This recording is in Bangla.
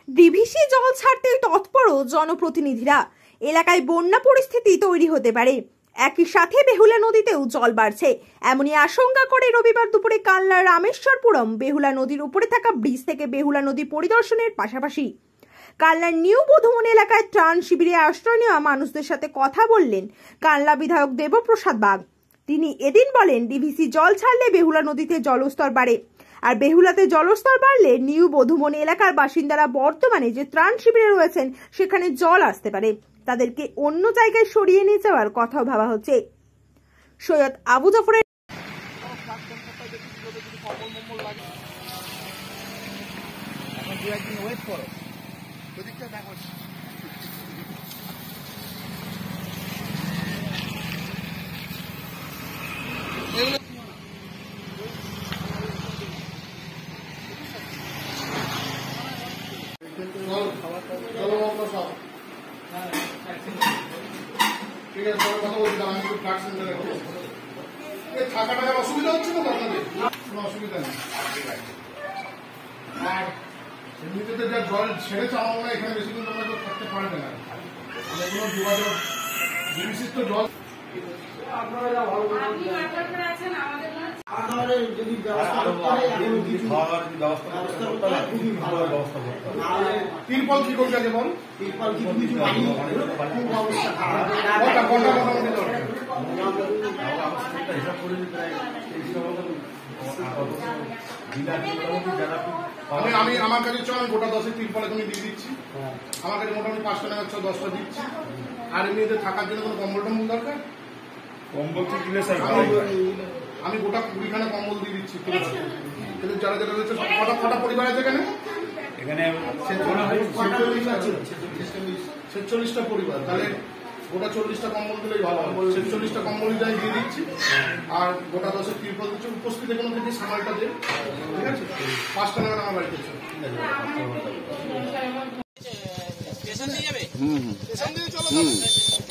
ডিভিসি জল ছাড়তে তৎপর জনপ্রতিনিধিরা। এলাকায় বন্যা পরিস্থিতি তৈরি হতে পারে। একই সাথে বেহুলা নদীতেও জল বাড়ছে, এমনই আশঙ্কা করে রবিবার দুপুরে কালনা রামেশ্বরপুরম বেহুলা নদীর উপরে থাকা ব্রিজ থেকে বেহুলা নদী পরিদর্শনের পাশাপাশি কালনার নিউ বধুমন এলাকায় ত্রাণ শিবিরে আশ্রয় নেওয়া মানুষদের সাথে কথা বললেন কালনা বিধায়ক দেবপ্রসাদ বাগ। তিনি এদিন বলেন, ডিভিসি জল ছাড়লে বেহুলা নদীতে জলস্তর বাড়ে, আর বেহুলাতে জলস্তর বাড়লে নিউ বধুমন এলাকার বাসিন্দারা বর্তমানে যে ত্রাণ শিবিরে রয়েছেন সেখানে জল আসতে পারে, তাদেরকে অন্য জায়গায় সরিয়ে নিয়ে যাওয়ার কথাও ভাবা হচ্ছে। সৈয়দ আবু জাফরের থাকাটার অসুবিধা হচ্ছে না আপনাদের? কোনো অসুবিধা নেই। আর এমনিতে যা জল ছেড়েছে আমার মনে হয় এখানে বেশি দিন তোমরা থাকতে পারবে না। কোনো যোগাযোগ ডিভিসির তো জল তিরপল কি করছে আগে বল? আমি আমার কাছে চল গোটা 10 তিরপল এখন দিয়ে দিচ্ছি। আমার কাছে মোটামুটি 5টা না 10টা দিচ্ছি। আর এমনিতে থাকার জন্য কোনো কম্বল টম্বল দরকার? কম্বল তো দিলে স্যার আমি গোটা 20খানা কম্বল দিয়ে দিচ্ছি। কিন্তু যারা যারা রয়েছে কটা পরিবার আছে এখানে? এখানে 46টা পরিবার। তাহলে গোটা 40টা কম্বল দিলেই ভালো হবে। 46টা কম্বল যাই দিয়ে দিচ্ছি। আর গোটা 10 তিরপল দিচ্ছি। উপস্থিত কোনো থেকে সামালটা দিয়ে, ঠিক আছে? 5টা নাগাদ আমার বাড়িতে চলো। স্টেশন দিয়ে যাবে? স্টেশন দিয়ে চলো।